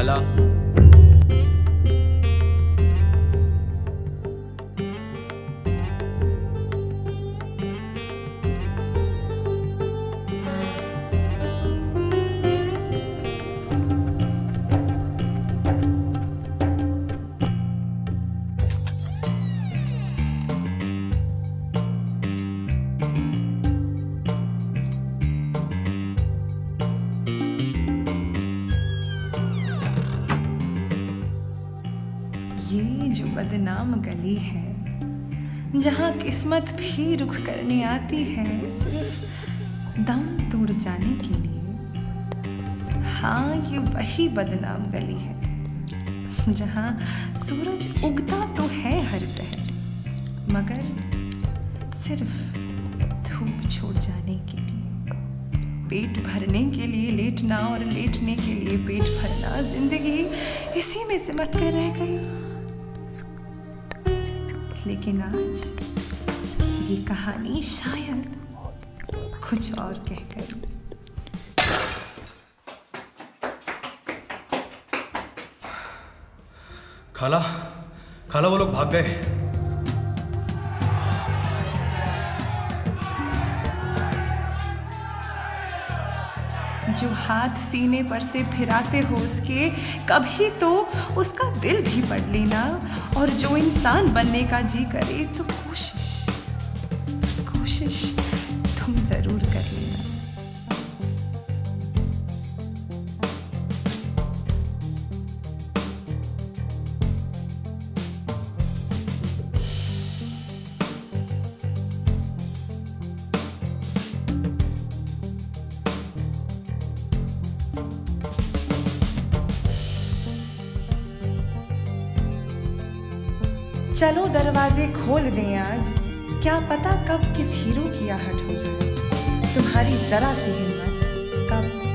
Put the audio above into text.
खाला। बदनाम गली है जहाँ किस्मत भी रुख करने आती है सिर्फ दम तोड़ जाने के लिए। हाँ, ये वही बदनाम गली है जहाँ सूरज उगता तो है हर सहर मगर सिर्फ धूप छोड़ जाने के लिए। पेट भरने के लिए लेटना और लेटने के लिए पेट भरना, जिंदगी इसी में सिमट कर रह गई। लेकिन आज ये कहानी शायद कुछ और कह गई। खाला, खाला वो लोग भाग गए। जो हाथ सीने पर से फिराते हो उसके, कभी तो उसका दिल भी पढ़ लेना। और जो इंसान बनने का जी करे तो कोशिश तुम जरूर कर लेना। चलो दरवाजे खोल दें आज, क्या पता कब किस हीरो की आहट हो जाए। तुम्हारी जरा सी हिम्मत कब